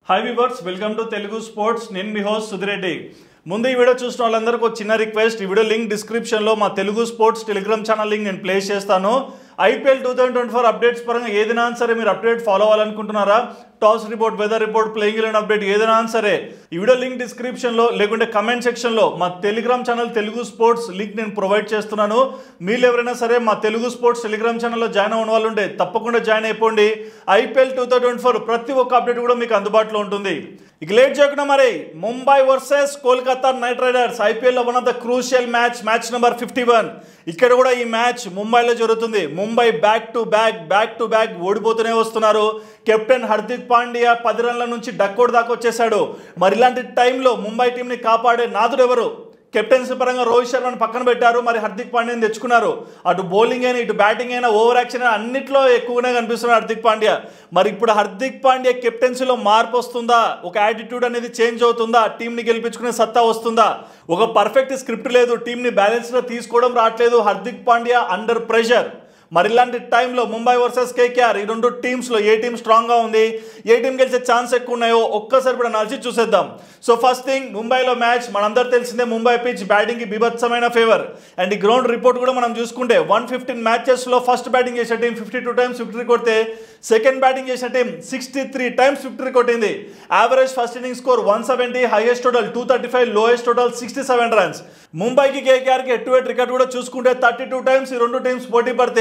Hi viewers, welcome to Telugu sports. నేను మీ host Sudhi Reddy. ముందు ఈ వీడియో చూసిన వాళ్ళందరికీ ఒక చిన్న రిక్వెస్ట్. ఈ వీడియో లింక్ డిస్క్రిప్షన్లో మా Telugu sports Telegram channel link నేను ప్లేస్ చేస్తాను. IPL 2024 అప్డేట్స్ పరంగా ఏదైనా సరే మీరు అప్డేట్ ఫాలో అవ్వాలనుకుంటున్నారా, toss report, weather report, playing eleven update ఏదైనా సరే ఈ వీడియో లింక్ డిస్క్రిప్షన్లో లేకుంటే కమెంట్ సెక్షన్లో మా Telegram channel Telugu sports link నేను ప్రొవైడ్ చేస్తున్నాను. మీరు ఎవరైనా సరే మా తెలుగు స్పోర్ట్స్ టెలిగ్రామ్ ఛానల్లో జాయిన్ అవ్వని వాళ్ళు ఉంటే తప్పకుండా జాయిన్ అయిపోండి. IPL 2024 ప్రతి ఒక్క అప్డేట్ కూడా మీకు అందుబాటులో ఉంటుంది. ఇక లేట్ చేయకుండా మరి Mumbai versus Kolkata Knight Riders IPL లో one of the crucial match number 51. ఇక్కడ కూడా ఈ మ్యాచ్ ముంబైలో జరుగుతుంది. ముంబై బ్యాక్ టు బ్యాక్ ఓడిపోతూనే వస్తున్నారు. కెప్టెన్ హార్దిక్ పాండ్యా 10 రన్ల నుంచి డక్అవుట్ దాకా వచ్చేసాడు. మరి ఇలాంటి టైంలో ముంబై టీంని కాపాడే నాదుడు ఎవరు? కెప్టెన్సీ పరంగా రోహిత్ శర్మను పక్కన పెట్టారు, మరి హార్దిక్ పాండ్యాని తెచ్చుకున్నారు. అటు బౌలింగ్ అయినా ఇటు బ్యాటింగ్ అయినా ఓవర్ యాక్షన్ అయినా అన్నిట్లో ఎక్కువనే కనిపిస్తున్నాడు హార్దిక్ పాండ్యా. మరి ఇప్పుడు హార్దిక్ పాండ్యా కెప్టెన్సీలో మార్పు వస్తుందా? ఒక యాటిట్యూడ్ అనేది చేంజ్ అవుతుందా? టీంని గెలిపించుకునే సత్తా వస్తుందా? ఒక పర్ఫెక్ట్ స్క్రిప్ట్ లేదు, టీంని బ్యాలెన్స్గా తీసుకోవడం రావట్లేదు హార్దిక్ పాండ్యా అండర్ ప్రెషర్. మరి ఇలాంటి టైంలో ముంబై వర్సెస్ KKR ఈ రెండు టీమ్స్లో ఏ టీం స్ట్రాంగ్గా ఉంది, ఏ టీం గెలిచే ఛాన్స్ ఎక్కువ ఉన్నాయో ఒక్కసారి కూడా అనాలిసిస్ చూసేద్దాం. సో ఫస్ట్ థింగ్, ముంబైలో మ్యాచ్ మనందరూ తెలిసిందే. ముంబై పిచ్ బ్యాటింగ్కి బీభత్సమైన ఫేవర్. అండ్ ఈ గ్రౌండ్ రిపోర్ట్ కూడా మనం చూసుకుంటే 115 మ్యాచెస్లో ఫస్ట్ బ్యాటింగ్ చేసిన టీం 52 టైమ్స్ విక్టరీ కొడితే సెకండ్ బ్యాటింగ్ చేసిన టీం 63 టైమ్స్ విక్టరీ కొట్టింది. Average first inning score 170, highest total 235, lowest total 67 runs. ముంబైకి KKRకి హెడ్ టు హెడ్ రికార్డ్ కూడా చూసుకుంటే 32 టైమ్స్ ఈ రెండు టీమ్స్ పోటీ పడితే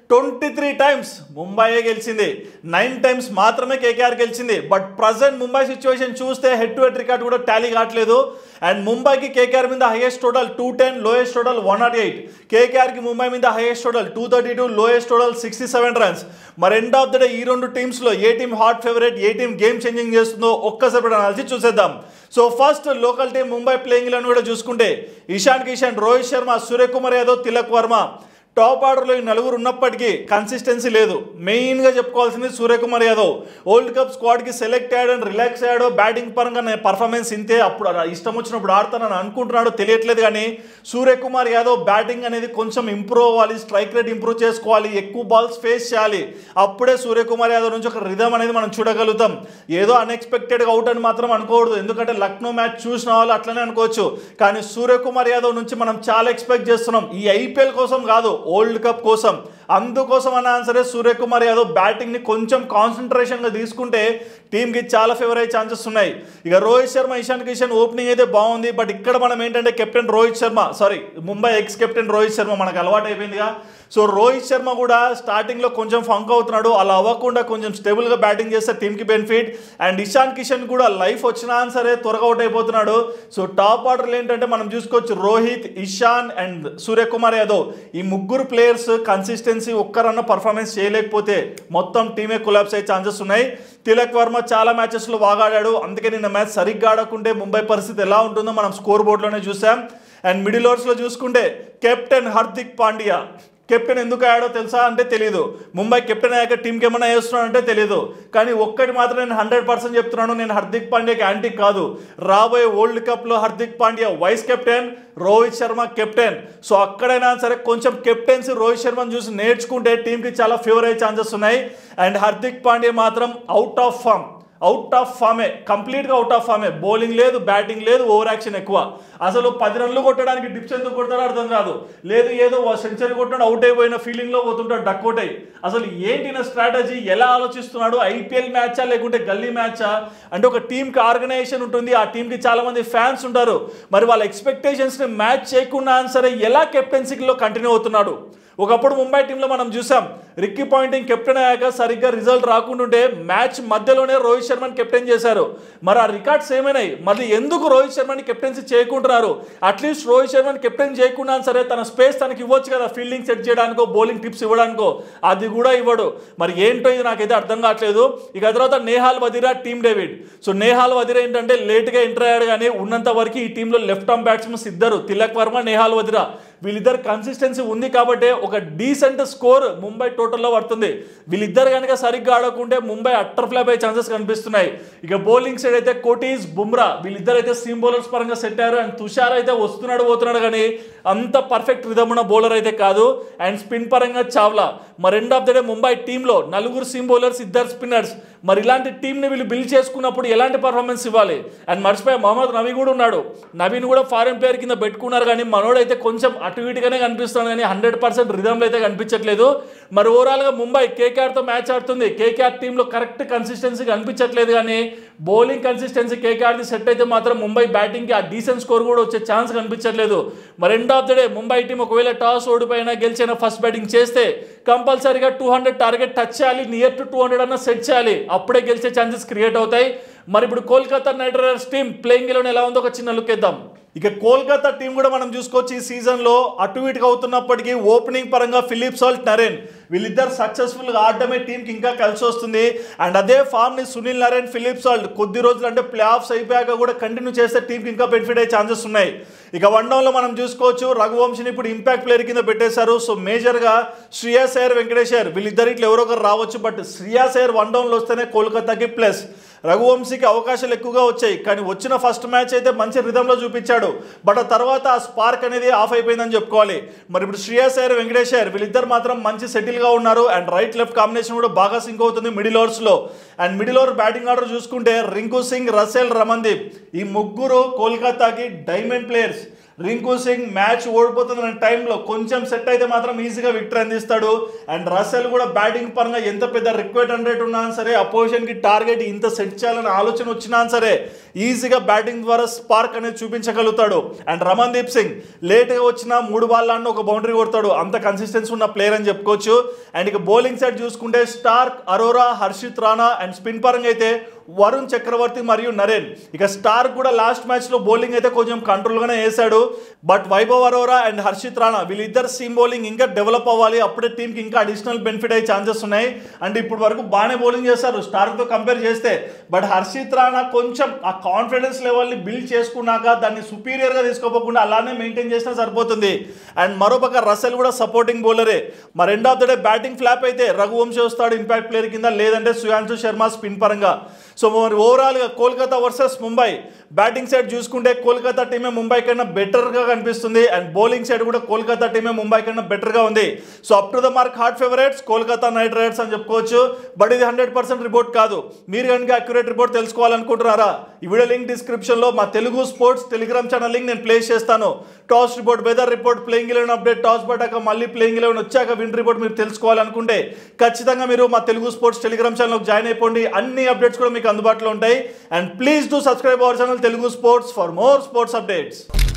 23 టైమ్స్ ముంబైయే గెలిచింది, 9 టైమ్స్ మాత్రమే KKR గెలిచింది. బట్ ప్రజెంట్ ముంబై సిచ్యువేషన్ చూస్తే హెడ్ టు హెడ్ రికార్డ్ కూడా టాలీ కావట్లేదు. అండ్ ముంబైకి KKR మీద హైయెస్ట్ టోటల్ 210, లోయెస్ట్ టోటల్ 108. KKRకి ముంబై మీద highest total 232, lowest total 67 runs. మరి ఎండ్ ఆఫ్ ద డే ఈ రెండు టీమ్స్లో ఏ టీం హాట్ ఫేవరెట్, ఏ టీం గేమ్ చేంజింగ్ చేస్తుందో ఒక్కసారి అనాలిసిస్ చూసేద్దాం. So first local team Mumbai playing eleven కూడా చూసుకుంటే ఇషాన్ కిషన్, రోహిత్ శర్మ, సూర్యకుమార్ యాదవ్, తిలక్ వర్మ. టాప్ ఆర్డర్లో ఈ నలుగురు ఉన్నప్పటికీ కన్సిస్టెన్సీ లేదు. మెయిన్గా చెప్పుకోవాల్సింది సూర్యకుమార్ యాదవ్. వరల్డ్ కప్ స్క్వాడ్కి సెలెక్ట్ అయ్యాడు అండ్ రిలాక్స్ అయ్యాడు. బ్యాటింగ్ పరంగా నేను పర్ఫార్మెన్స్ ఇంతే, అప్పుడు ఇష్టం వచ్చినప్పుడు ఆడతానని అనుకుంటున్నాడు, తెలియట్లేదు. కానీ సూర్యకుమార్ యాదవ్ బ్యాటింగ్ అనేది కొంచెం ఇంప్రూవ్ అవ్వాలి, స్ట్రైక్ రేట్ ఇంప్రూవ్ చేసుకోవాలి, ఎక్కువ బాల్స్ ఫేస్ చేయాలి. అప్పుడే సూర్యకుమార్ యాదవ్ నుంచి ఒక రిథమ్ అనేది మనం చూడగలుగుతాం. ఏదో అన్ఎక్స్పెక్టెడ్గా అవుట్ అని మాత్రం అనుకోకూడదు, ఎందుకంటే లక్నో మ్యాచ్ చూసిన వాళ్ళు అట్లనే అనుకోవచ్చు. కానీ సూర్యకుమార్ యాదవ్ నుంచి మనం చాలా ఎక్స్పెక్ట్ చేస్తున్నాం. ఈ IPL కోసం కాదు, వరల్డ్ కప్ కోసం. అందుకోసం అన్న సరే సూర్యకుమార్ యాదవ్ బ్యాటింగ్ని కొంచెం కాన్సన్ట్రేషన్గా తీసుకుంటే టీంకి చాలా ఫేవర్ అయ్యే ఛాన్సెస్ ఉన్నాయి. ఇక రోహిత్ శర్మ, ఇషాన్ కిషన్ ఓపెనింగ్ అయితే బాగుంది. బట్ ఇక్కడ మనం ఏంటంటే captain Rohit Sharma, Mumbai ex captain Rohit Sharma మనకు అలవాటు అయిపోయిందిగా. సో రోహిత్ శర్మ కూడా స్టార్టింగ్లో కొంచెం ఫంక్ అవుతున్నాడు. అలా అవ్వకుండా కొంచెం స్టేబుల్గా బ్యాటింగ్ చేస్తే టీంకి బెనిఫిట్. అండ్ ఇషాన్ కిషన్ కూడా లైఫ్ వచ్చినా సరే త్వరగా అవుట్ అయిపోతున్నాడు. సో టాప్ ఆర్డర్లు ఏంటంటే మనం చూసుకోవచ్చు, రోహిత్, ఇషాన్ అండ్ సూర్యకుమార్ యాదవ్. ఈ ముగ్గురు ప్లేయర్స్ కన్సిస్టెన్సీ ఒక్కరన్నా పర్ఫార్మెన్స్ చేయలేకపోతే మొత్తం టీమే కొలాప్స్ అయ్యే ఛాన్సెస్ ఉన్నాయి. తిలక్ వర్మ చాలా మ్యాచెస్లో బాగా ఆడాడు, అందుకే నిన్న మ్యాచ్ సరిగ్గా ఆడకుంటే ముంబై పరిస్థితి ఎలా ఉంటుందో మనం స్కోర్ బోర్డులోనే చూసాం. అండ్ మిడిల్ ఓవర్స్లో చూసుకుంటే కెప్టెన్ హార్దిక్ పాండ్యా. కెప్టెన్ ఎందుకు ఆడాడో తెలుసా అంటే తెలీదు. ముంబై కెప్టెన్ అయ్యాక టీంకి ఏమైనా వేస్తున్నాడు అంటే తెలీదు. కానీ ఒక్కటి మాత్రం నేను 100% చెప్తున్నాను, నేను హార్దిక్ పాండ్యాకి యాంటీ కాదు. రాబోయే వరల్డ్ కప్లో Hardik Pandya vice captain, Rohit Sharma captain. So అక్కడైనా సరే కొంచెం కెప్టెన్సీ రోహిత్ శర్మను చూసి నేర్చుకుంటే టీంకి చాలా ఫేవర్ అయ్యే ఛాన్సెస్ ఉన్నాయి. అండ్ హార్దిక్ పాండ్యా మాత్రం అవుట్ ఆఫ్ ఫామే, కంప్లీట్గా అవుట్ ఆఫ్ ఫామే. బౌలింగ్ లేదు, బ్యాటింగ్ లేదు, ఓవర్ యాక్షన్ ఎక్కువ. అసలు 10 రన్లు కొట్టడానికి డిప్స్ ఎందుకు కొడతాడో అర్థం కాదు. లేదు ఏదో సెంచరీ కొట్టాడు అవుట్ అయిపోయిన ఫీలింగ్లో పోతుంటాడు డక్అవుట్ అయ్యి. అసలు ఏంటి నా స్ట్రాటజీ, ఎలా ఆలోచిస్తున్నాడు? IPL మ్యాచా లేకుంటే గల్లీ మ్యాచా? అంటే ఒక టీంకి ఆర్గనైజేషన్ ఉంటుంది, ఆ టీంకి చాలామంది ఫ్యాన్స్ ఉంటారు. మరి వాళ్ళ ఎక్స్పెక్టేషన్స్ని మ్యాచ్ చేయకుండా సరే ఎలా కెప్టెన్సీలో కంటిన్యూ అవుతున్నాడు? ఒకప్పుడు ముంబై టీంలో మనం చూసాం, రిక్కీ పాయింటింగ్ కెప్టెన్ అయ్యాక సరిగ్గా రిజల్ట్ రాకుంటుంటే మ్యాచ్ మధ్యలోనే రోహిత్ శర్మని కెప్టెన్ చేశారు. మరి ఆ రికార్డ్స్ ఏమైనాయి? మళ్ళీ ఎందుకు రోహిత్ శర్మని కెప్టెన్సీ చేయకుంటున్నారు? అట్లీస్ట్ రోహిత్ శర్మని కెప్టెన్ చేయకుండా సరే తన స్పేస్ తనకి ఇవ్వచ్చు కదా, ఫీల్డింగ్ సెట్ చేయడానికో, బౌలింగ్ టిప్స్ ఇవ్వడానికో. అది కూడా ఇవ్వడు. మరి ఏంటో ఇది నాకైతే అర్థం కావట్లేదు. ఇక తర్వాత Nehal Wadhera, Tim David. So Nehal Wadhera ఏంటంటే లేట్గా ఎంటర్ అయ్యాడు, కానీ ఉన్నంత వరకు ఈ టీంలో లెఫ్ట్ ఆర్మ్ బ్యాట్స్మెన్స్ ఇద్దరు, తిలక్ వర్మ, నేహాల్ వదిరా. వీళ్ళిద్దరు కన్సిస్టెన్సీ ఉంది కాబట్టి ఒక డీసెంట్ స్కోర్ ముంబై టోటల్లో పడుతుంది. వీళ్ళిద్దరు కనుక సరిగ్గా ఆడకుంటే ముంబై అట్టర్ ఫ్లాప్ అయ్యే ఛాన్సెస్ కనిపిస్తున్నాయి. ఇక బౌలింగ్ సైడ్ అయితే కోటీస్, బుమ్రా వీళ్ళిద్దరు అయితే సీమ్ బౌలర్స్ పరంగా సెట్ అయ్యారు. అండ్ తుషార్ అయితే వస్తున్నాడు పోతున్నాడు, కానీ అంత పర్ఫెక్ట్ రిథమ్ ఉన్న బౌలర్ అయితే కాదు. అండ్ స్పిన్ పరంగా చావ్లా. మరి end of the day Mumbai టీంలో 4 సీమ్ బౌలర్స్, 2 స్పిన్నర్స్. మరి ఇలాంటి టీంని వీళ్ళు బిల్డ్ చేసుకున్నప్పుడు ఎలాంటి పర్ఫార్మెన్స్ ఇవ్వాలి? అండ్ మర్చిపోయి మహమ్మద్ నబీ కూడా ఉన్నాడు. నబీని కూడా ఫారెన్ ప్లేయర్ కింద పెట్టుకున్నారు, కానీ మనోడైతే కొంచెం అటు ఇటుగానే కనిపిస్తున్నాడు, కానీ 100% రిధంలో అయితే కనిపించట్లేదు. మరి ఓవరాల్గా ముంబై కేకేఆర్తో మ్యాచ్ ఆడుతుంది. కేకేఆర్ టీంలో కరెక్ట్ కన్సిస్టెన్సీ కనిపించట్లేదు, కానీ బౌలింగ్ కన్సిస్టెన్సీ కేకేఆర్ది సెట్ అయితే మాత్రం ముంబై బ్యాటింగ్కి ఆ డీసెంట్ స్కోర్ కూడా వచ్చే ఛాన్స్ కనిపించట్లేదు. మరి end of the day Mumbai team ఒకవేళ టాస్ ఓడిపోయినా గెలిచినా ఫస్ట్ బ్యాటింగ్ చేస్తే కంపల్సరీగా 200 టార్గెట్ టచ్ చేయాలి, నియర్ టు 200 అన్న సెట్ చేయాలి, అప్పుడే గెలిచే ఛాన్సెస్ క్రియేట్ అవుతాయి. మరి ఇప్పుడు Kolkata Knight Riders team playing eleven ఎలా ఉందో ఒక చిన్న లుక్ ఇద్దాం. ఇక కోల్కతా టీం కూడా మనం చూసుకోవచ్చు, ఈ సీజన్లో అటు ఇటుగా అవుతున్నప్పటికీ ఓపెనింగ్ పరంగా ఫిలిప్ సాల్ట్, నరేన్ వీళ్ళిద్దరు సక్సెస్ఫుల్గా ఆడడమే టీంకి ఇంకా కలిసి వస్తుంది. అండ్ అదే ఫామ్ని సునీల్ నరేన్, ఫిలిప్ సాల్ట్ కొద్ది రోజులు అంటే ప్లే ఆఫ్స్ అయిపోయాక కూడా కంటిన్యూ చేస్తే టీంకి ఇంకా బెనిఫిట్ అయ్యే ఛాన్సెస్ ఉన్నాయి. ఇక వన్ డౌన్లో మనం చూసుకోవచ్చు, రఘువంశిని ఇప్పుడు ఇంపాక్ట్ ప్లేయర్ కింద పెట్టేశారు. సో మేజర్గా శ్రేయస్ అయ్యర్, వెంకటేష్ అయ్యర్ వీళ్ళిద్దరిట్లో ఎవరో ఒకరు రావచ్చు. బట్ శ్రేయస్ అయ్యర్ వన్ డౌన్లో వస్తేనే కోల్కతాకి ప్లస్. రఘువంశీకి అవకాశాలు ఎక్కువగా వచ్చాయి, కానీ వచ్చిన ఫస్ట్ మ్యాచ్ అయితే మంచి రిధంలో చూపించాడు. బట్ ఆ తర్వాత ఆ స్పార్క్ అనేది ఆఫ్ అయిపోయిందని చెప్పుకోవాలి. మరి ఇప్పుడు శ్రేయస్ అయ్యర్, వెంకటేష్ అయ్యర్ వీళ్ళిద్దరు మాత్రం మంచి సెటిల్గా ఉన్నారు. అండ్ రైట్ లెఫ్ట్ కాంబినేషన్ కూడా బాగా సింక్ అవుతుంది మిడిల్ ఓవర్స్లో. And middle over batting order చూసుకుంటే రింకు సింగ్, రసెల్, రమన్దీప్ ఈ ముగ్గురు కోల్కతాకి diamond players. Rinku Singh match ఓడిపోతున్న టైంలో కొంచెం సెట్ అయితే మాత్రం ఈజీగా విక్టరీ అందిస్తాడు. అండ్ రసెల్ కూడా బ్యాటింగ్ పరంగా ఎంత పెద్ద రిక్వైర్డ్ రేట్ ఉన్నా సరే, అపోజిషన్కి టార్గెట్ ఇంత సెట్ చేయాలని ఆలోచన వచ్చినా సరే ఈజీగా బ్యాటింగ్ ద్వారా స్పార్క్ అనేది చూపించగలుగుతాడు. అండ్ రమన్దీప్ సింగ్ లేట్గా వచ్చిన 3 బాల్ ఒక బౌండరీ కొడతాడు, అంత కన్సిస్టెన్సీ ఉన్న ప్లేయర్ అని చెప్పుకోవచ్చు. అండ్ ఇక బౌలింగ్ సైడ్ చూసుకుంటే Starc, Arora, Harshit Rana. And spin పరంగా అయితే వరుణ్ చక్రవర్తి మరియు నరేన్. ఇక స్టార్క్ కూడా లాస్ట్ మ్యాచ్లో బౌలింగ్ అయితే కొంచెం కంట్రోల్గానే వేశాడు. బట్ వైభవ్ అరోరా అండ్ హర్షిత్ రాణా వీళ్ళిద్దరు సీమ్ బౌలింగ్ ఇంకా డెవలప్ అవ్వాలి, అప్పుడే టీంకి ఇంకా అడిషనల్ బెనిఫిట్ అయ్యే ఛాన్సెస్ ఉన్నాయి. అండ్ ఇప్పుడు వరకు బాగానే బౌలింగ్ చేస్తారు స్టార్క్తో కంపేర్ చేస్తే. బట్ హర్షిత్ రాణా కొంచెం ఆ కాన్ఫిడెన్స్ లెవెల్ని బిల్డ్ చేసుకున్నాక దాన్ని సుపీరియర్గా తీసుకోపోకుండా అలానే మెయింటైన్ చేసినా సరిపోతుంది. అండ్ మరోపక్క రసెల్ కూడా సపోర్టింగ్ బౌలరే. మరి end of the day batting flop అయితే రఘువంశీ వస్తాడు ఇంపాక్ట్ ప్లేయర్ కింద, లేదంటే సుయాంశు శర్మ స్పిన్ పరంగా. సో మరి ఓవరాల్గా Kolkata versus Mumbai batting side చూసుకుంటే కోల్కతా టీమే ముంబై కన్నా బెటర్గా కనిపిస్తుంది. అండ్ బౌలింగ్ సైడ్ కూడా కోల్కతా టీమే ముంబై కన్నా బెటర్గా ఉంది. So up to the mark hot favourites Kolkata Knight Riders అని చెప్పుకోవచ్చు. బట్ ఇది 100% రిపోర్ట్ కాదు. మీరు కనుక అక్యురేట్ రిపోర్ట్ తెలుసుకోవాలనుకుంటున్నారా, ఈ వీడియో లింక్ డిస్క్రిప్షన్లో మా Telugu sports Telegram channel link నేను ప్లేస్ చేస్తాను. Toss report, weather report, playing 11 update, toss పడ్డాక మళ్ళీ ప్లేయింగ్ 11 వచ్చాక విన్ రిపోర్ట్ మీరు తెలుసుకోవాలనుకుంటే ఖచ్చితంగా మీరు మా తెలుగు స్పోర్ట్స్ టెలిగ్రామ్ ఛానల్కి జాయిన్ అయిపోండి. అన్ని అప్డేట్స్ కూడా మీకు అందుబాటులో ఉంటాయి. And please do subscribe our channel Telugu sports for more sports updates.